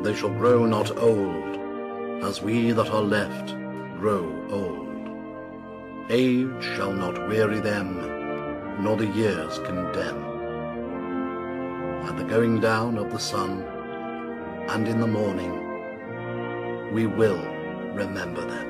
they shall grow not old, as we that are left grow old. Age shall not weary them, nor the years condemn. At the going down of the sun, and in the morning, we will remember them.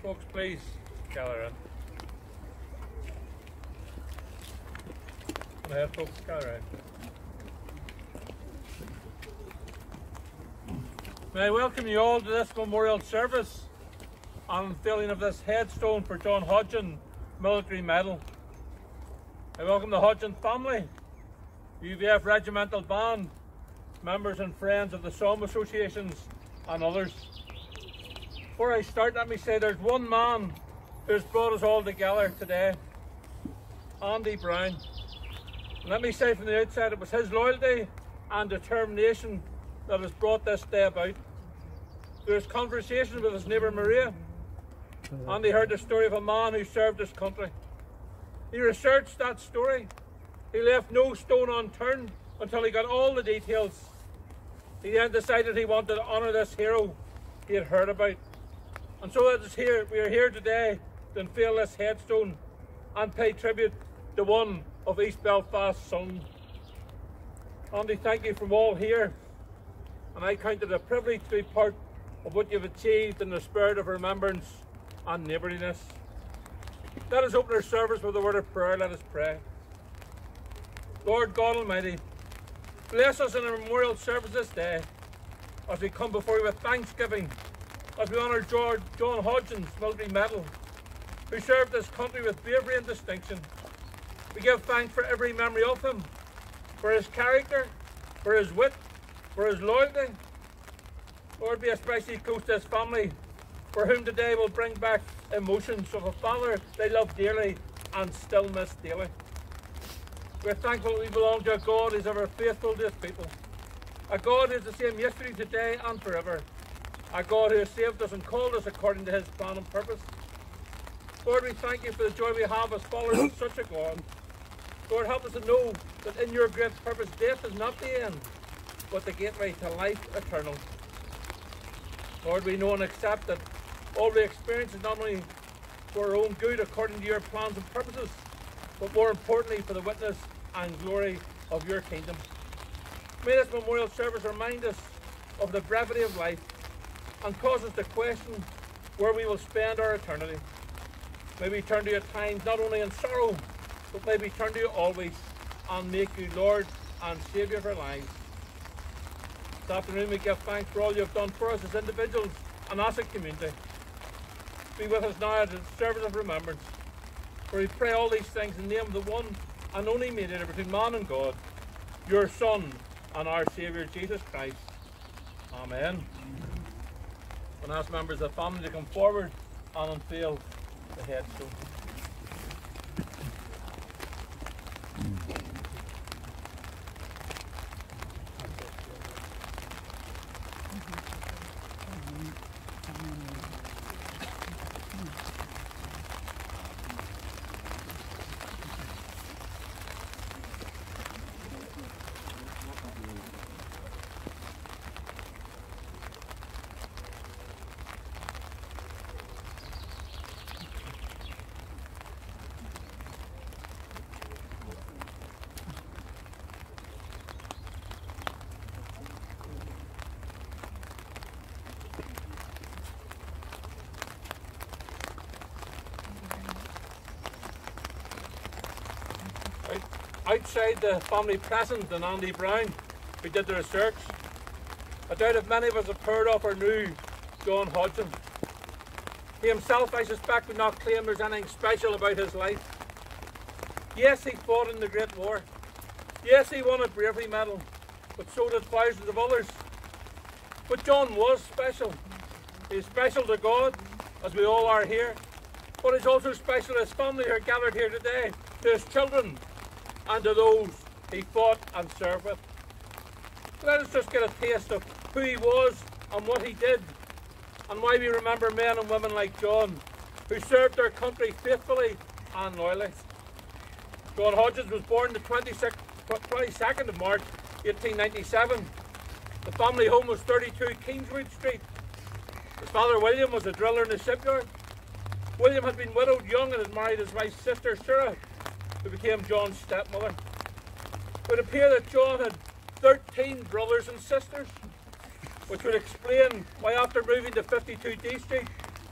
folks, please gather in. Go ahead, folks, gather in. May I welcome you all to this memorial service on unveiling of this headstone for John Hodgen Military Medal. I welcome the Hodgen family, UVF Regimental Band, members and friends of the Somme associations and others. Before I start, let me say there's one man who's brought us all together today, Andy Brown. And let me say from the outset, it was his loyalty and determination that has brought this day about. Through his conversation with his neighbour Maria, Andy heard the story of a man who served his country. He researched that story. He left no stone unturned until he got all the details. He then decided he wanted to honour this hero he had heard about. And so we are here today to unveil this headstone and pay tribute to one of East Belfast's sons. Andy, thank you from all here, and I count it a privilege to be part of what you've achieved in the spirit of remembrance and neighbourliness. Let us open our service with a word of prayer. Let us pray. Lord God Almighty, bless us in our memorial service this day as we come before you with thanksgiving, as we honour John Hodgen's Military Medal, who served this country with bravery and distinction. We give thanks for every memory of him, for his character, for his wit, for his loyalty. Lord, be especially close to his family, for whom today will bring back emotions of a father they love dearly and still miss daily. We're thankful that we belong to a God who is ever faithful to his people, a God who is the same yesterday, today and forever, a God who has saved us and called us according to his plan and purpose. Lord, we thank you for the joy we have as followers of such a God. Lord, help us to know that in your great purpose, death is not the end, but the gateway to life eternal. Lord, we know and accept that all we experience is not only for our own good according to your plans and purposes, but more importantly for the witness and glory of your kingdom. May this memorial service remind us of the brevity of life and cause us to question where we will spend our eternity. May we turn to you at times not only in sorrow, but may we turn to you always and make you Lord and Saviour of our lives. This afternoon we give thanks for all you have done for us as individuals and as a community. Be with us now at the service of remembrance, for we pray all these things in the name of the one and only mediator between man and God, your Son and our Saviour Jesus Christ. Amen. And ask members of the family to come forward and unveil the headstone. Outside the family present and Andy Brown, who did the research, I doubt if many of us have heard of or knew John Hodgen. He himself, I suspect, would not claim there's anything special about his life. Yes, he fought in the Great War. Yes, he won a bravery medal, but so did thousands of others. But John was special. He's special to God, as we all are here, but he's also special to his family who are gathered here today, to his children, and to those he fought and served with. Let us just get a taste of who he was and what he did, and why we remember men and women like John, who served their country faithfully and loyally. John Hodgen was born the 22nd of March 1897. The family home was 32 Kingswood Street. His father William was a driller in the shipyard. William had been widowed young and had married his wife's sister Sarah, who became John's stepmother. It would appear that John had 13 brothers and sisters, which would explain why after moving to 52 D Street,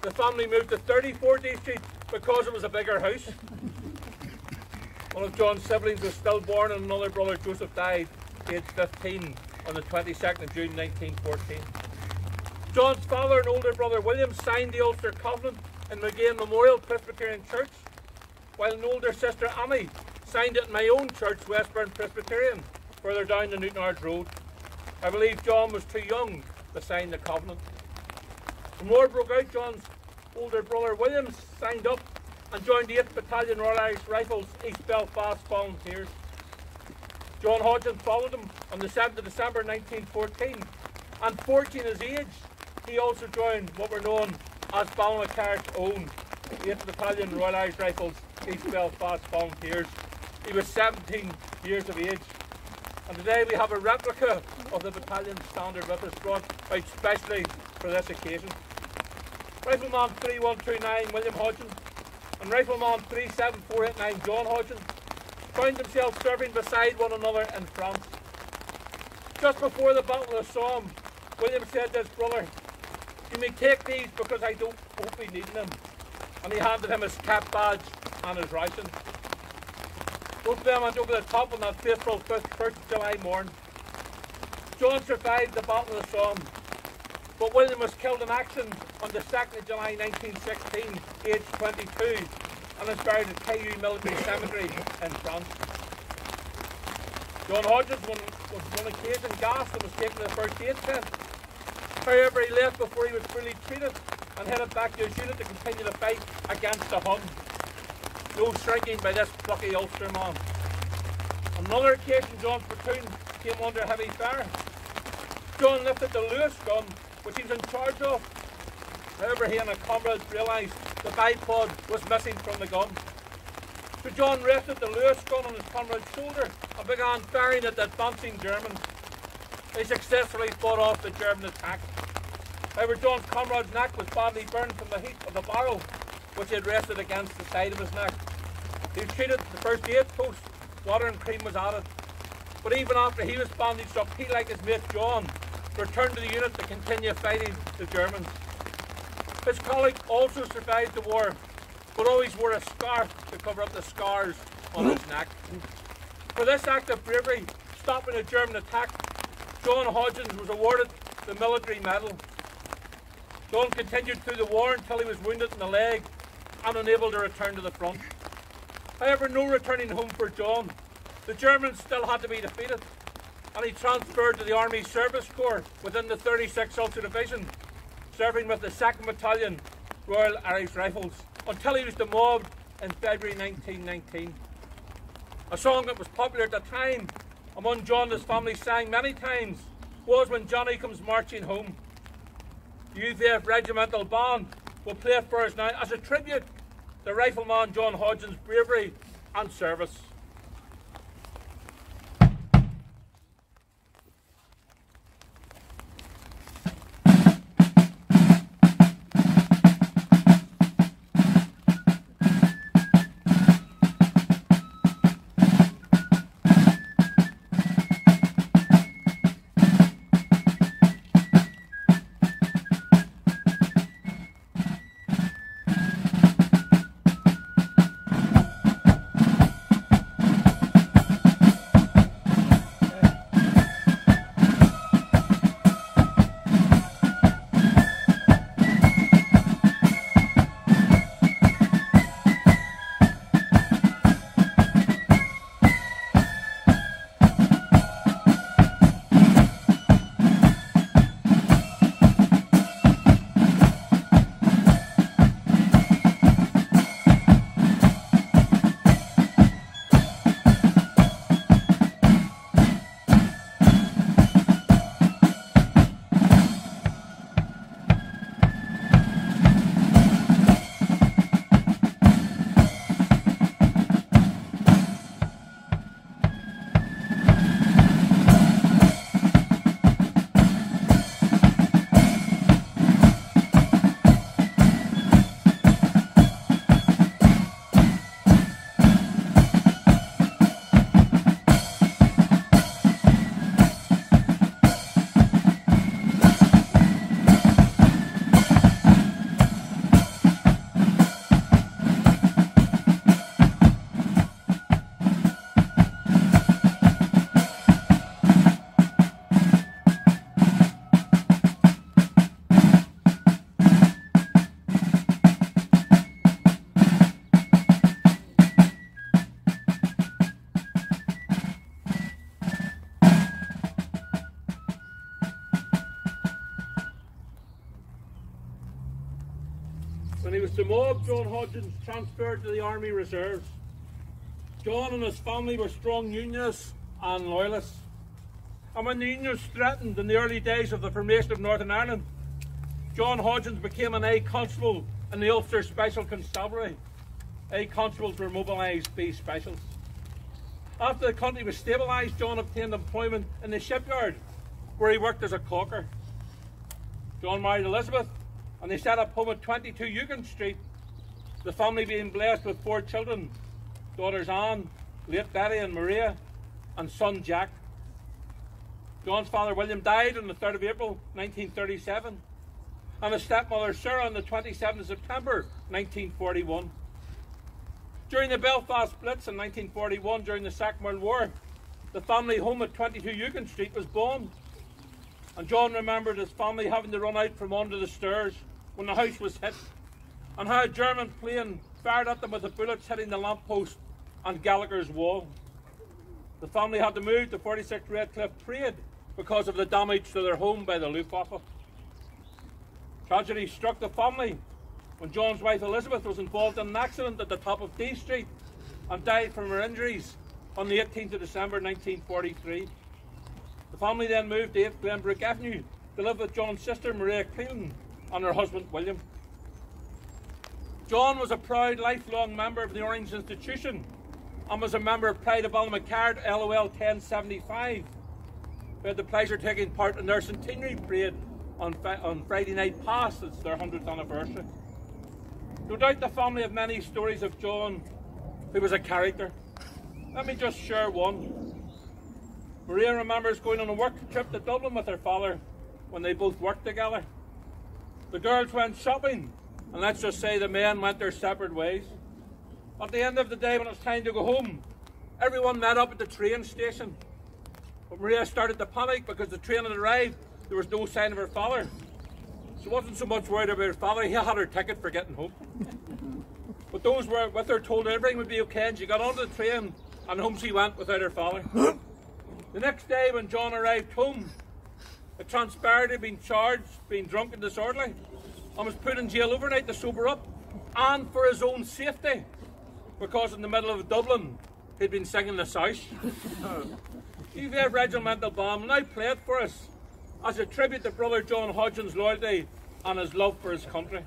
the family moved to 34 D Street because it was a bigger house. One of John's siblings was stillborn and another brother, Joseph, died aged 15 on the 22nd of June 1914. John's father and older brother William signed the Ulster Covenant in McGain Memorial Presbyterian Church, while an older sister Annie signed it in my own church, Westbourne Presbyterian, further down the Newtonards Road. I believe John was too young to sign the covenant. When war broke out, John's older brother William signed up and joined the 8th Battalion Royal Irish Rifles East Belfast Volunteers. John Hodgen followed him on the 7th of December 1914, and 14 his age, he also joined what were known as Ballinaclart's own 8th Battalion Royal Irish Rifles East Belfast Volunteers. He was 17 years of age, and today we have a replica of the battalion standard with us, brought out specially for this occasion. Rifleman 3129 William Hodgen and Rifleman 37489 John Hodgen found themselves serving beside one another in France. Just before the Battle of Somme, William said to his brother, "You may take these because I don't hope we need them," and he handed him his cap badge and his ration. Both of them went over the top on that fateful 1st of July morn. John survived the Battle of Somme, but William was killed in action on the 2nd of July 1916, aged 22, and is buried at Caillou Military Cemetery in France. John Hodges was on one occasion gassed and was taken to the first aid tent. However, he left before he was fully treated and headed back to his unit to continue the fight against the Hun. No shrinking by this plucky Ulster man. On another occasion, John's platoon came under heavy fire. John lifted the Lewis gun, which he was in charge of. However, he and a comrade realised the bipod was missing from the gun. So John rested the Lewis gun on his comrade's shoulder and began firing at the advancing Germans. They successfully fought off the German attack. However, John's comrade's neck was badly burned from the heat of the barrel, which had rested against the side of his neck. He was treated at the first aid post. Water and cream was added. But even after he was bandaged up, he, like his mate John, returned to the unit to continue fighting the Germans. His colleague also survived the war, but always wore a scarf to cover up the scars on his neck. For this act of bravery, stopping a German attack, John Hodgins was awarded the Military Medal. John continued through the war until he was wounded in the leg and unable to return to the front. However, no returning home for John. The Germans still had to be defeated, and he transferred to the Army Service Corps within the 36th Ulster Division, serving with the 2nd Battalion Royal Irish Rifles until he was demobbed in February 1919. A song that was popular at the time, and one John and his family sang many times, was "When Johnny Comes Marching Home." The UVF Regimental Band will play it for us now as a tribute to Rifleman John Hodgen's bravery and service. When he was demobbed, John Hodgen transferred to the Army Reserves. John and his family were strong Unionists and Loyalists. And when the Unionists threatened in the early days of the formation of Northern Ireland, John Hodgins became an A Constable in the Ulster Special Constabulary. A Constables were mobilised B Specials. After the country was stabilised, John obtained employment in the shipyard, where he worked as a caulker. John married Elizabeth, and they set up home at 22 Eugen Street, the family being blessed with 4 children, daughters Anne, late Betty and Maria, and son Jack. John's father William died on the 3rd of April 1937, and his stepmother Sarah on the 27th of September 1941. During the Belfast Blitz in 1941, during the Second World War, the family home at 22 Eugen Street was bombed, and John remembered his family having to run out from under the stairs when the house was hit, and how a German plane fired at them with the bullets hitting the lamppost and Gallagher's wall. The family had to move to 46 Redcliffe Parade because of the damage to their home by the Luftwaffe. Tragedy struck the family when John's wife Elizabeth was involved in an accident at the top of D Street and died from her injuries on the 18th of December 1943. The family then moved to 8 Glenbrook Avenue to live with John's sister Maria Cleland and her husband William. John was a proud lifelong member of the Orange Institution and was a member of Pride of Ballymacarrt LOL 1075, who had the pleasure of taking part in their centenary parade on Friday night past. It's their 100th anniversary. No doubt the family have many stories of John, who was a character. Let me just share one. Maria remembers going on a work trip to Dublin with her father when they both worked together. The girls went shopping, and let's just say the men went their separate ways. At the end of the day, when it was time to go home, everyone met up at the train station. But Maria started to panic because the train had arrived. There was no sign of her father. She wasn't so much worried about her father, he had her ticket for getting home. But those were with her told everything would be okay, and she got onto the train and home she went without her father. The next day when John arrived home, it transpired he'd been charged being drunk and disorderly and was put in jail overnight to sober up, and for his own safety, because in the middle of Dublin he'd been singing the South. UVF Regimental Band now play it for us as a tribute to brother John Hodgen's loyalty and his love for his country.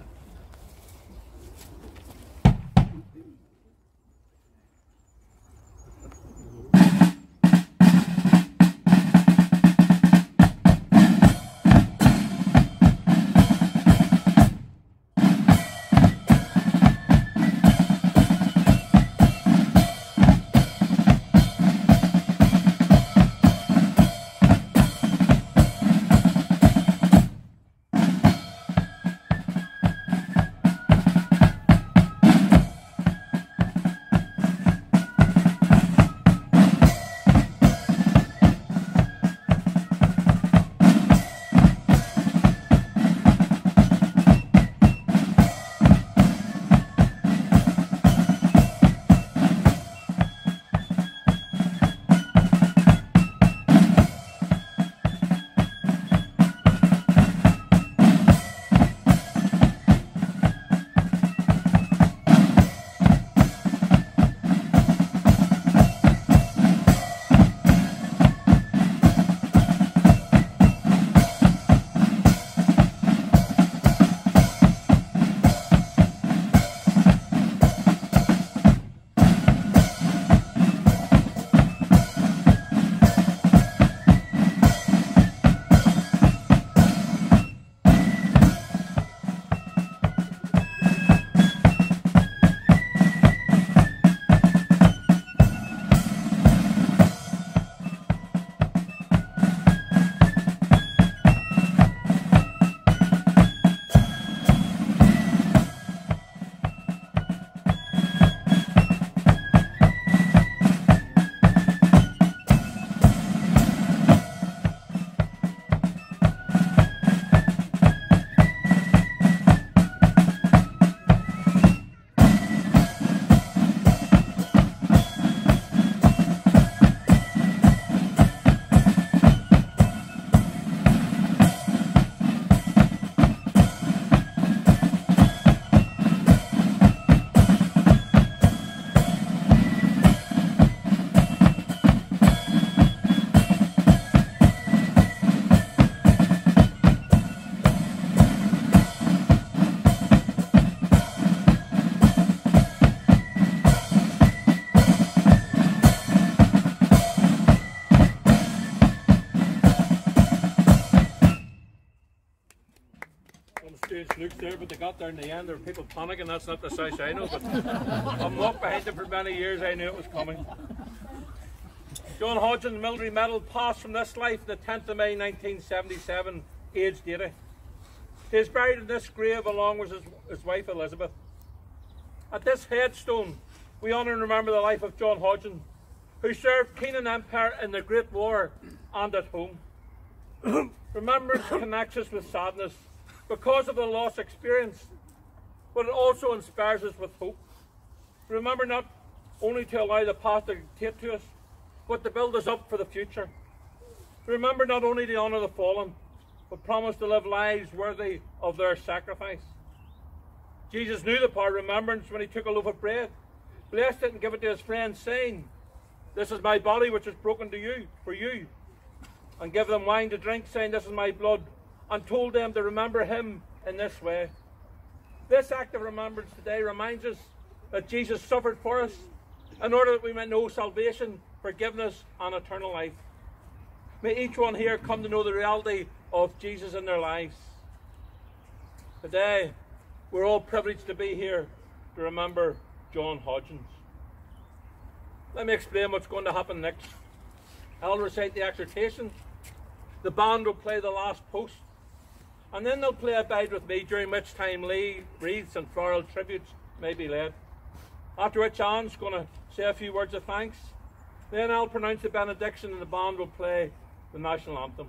strange looks there, but they got there in the end. There were people panicking. That's not the South I know, but I've walked behind them for many years. I knew it was coming. John Hodgen's military medal passed from this life the 10th of May 1977, aged 80. He is buried in this grave along with his wife Elizabeth. At this headstone, we honour and remember the life of John Hodgen, who served King and Empire in the Great War and at home. Remembrance connects us with sadness because of the loss experienced, but it also inspires us with hope. Remember not only to allow the past to dictate to us, but to build us up for the future. Remember not only to honour the fallen, but promise to live lives worthy of their sacrifice. Jesus knew the power of remembrance when he took a loaf of bread, blessed it and gave it to his friends, saying, "This is my body which is broken for you. And give them wine to drink, saying, "This is my blood," and told them to remember him in this way. This act of remembrance today reminds us that Jesus suffered for us in order that we might know salvation, forgiveness, and eternal life. May each one here come to know the reality of Jesus in their lives. Today, we're all privileged to be here to remember John Hodgen. Let me explain what's going to happen next. I'll recite the exhortation. The band will play the last post, and then they'll play Abide With Me, during which time wreaths and floral tributes may be led. After which Anne's going to say a few words of thanks. Then I'll pronounce the benediction and the band will play the national anthem.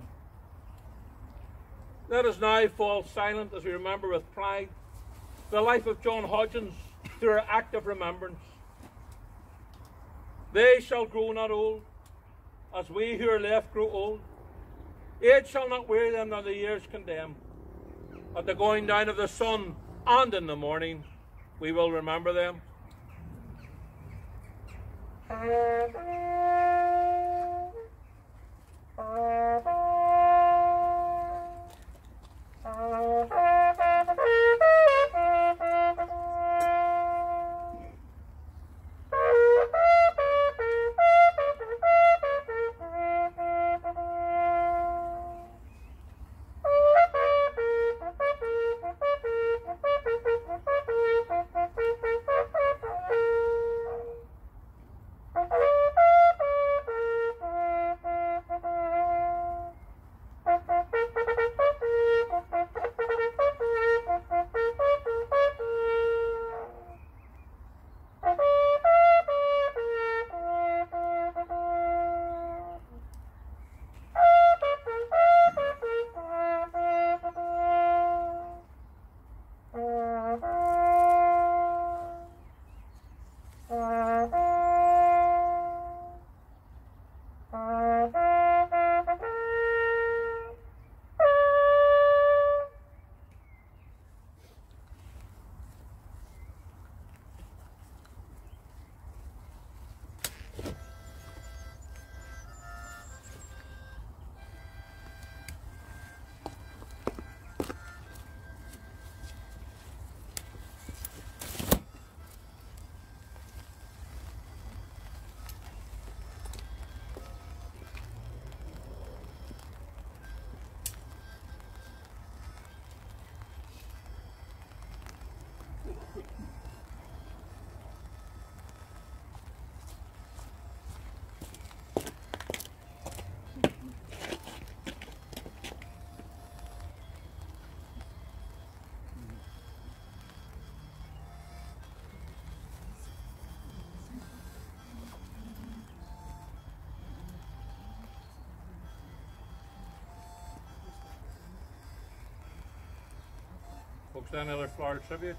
Let us now fall silent as we remember with pride the life of John Hodgen through our act of remembrance. They shall grow not old, as we who are left grow old. Age shall not weary them, nor the years condemn. At the going down of the sun and in the morning, we will remember them. Folks, any other floral tributes?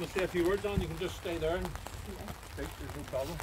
to say a few words on, you can just stay there and speak, there's no problem.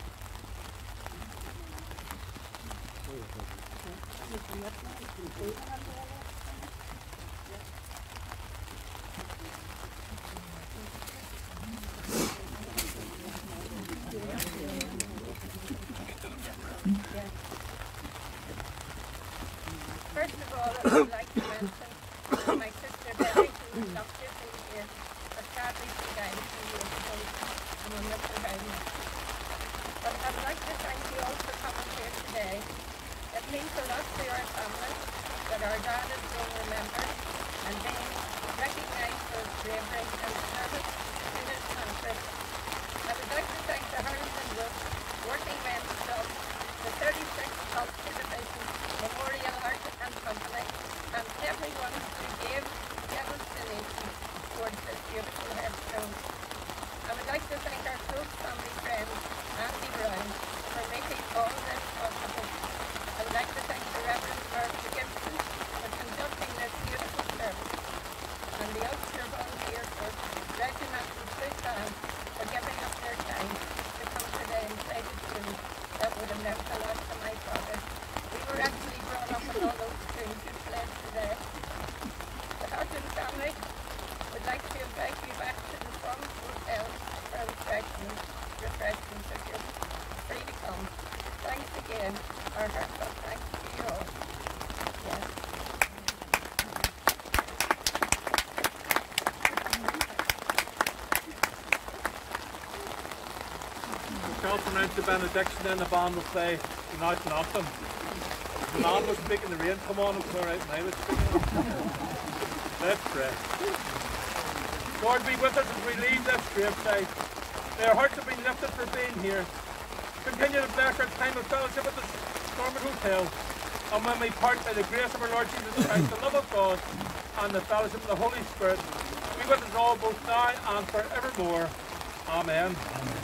First of all, I would like to mention my sister Debbie, who is not sitting here, but sadly she died a few years ago, and we'll miss her very much. But I would like to thank you all for coming here today. It means a lot to our family that our dad is being remembered and being recognised for his bravery and service in his country. I would like to thank the Harrison Group, Working Men's Club, the 36th Culture Division, Memorial Art and Company, and everyone who gave destination towards this beautiful headstone. I would like to thank our close family friend, Andy Brown, for making all this possible. I would like to thank the Reverend Murphy Gibson for conducting this beautiful service, and the Ulster volunteers for Regiment and Sudan for giving up their time to come today and play the tune that would have meant a lot to my father. We were actually brought up with all those tunes you played today. The Hodgen family would like to invite you back to the Somme Hotel for refreshments if you're free to come. Thanks again. Our heartfelt thanks to you all. Yes. I'll pronounce the benediction, then the band will play the national anthem. The man was speaking the rain, come on, it's alright, and I was speaking. Let's pray. Lord, be with us as we leave this graveside. May our hearts have been lifted for being here. Continue to bless our time of fellowship at the Stormont Hotel. And when we part, by the grace of our Lord Jesus Christ, the love of God, and the fellowship of the Holy Spirit, be with us all both now and forevermore. Amen.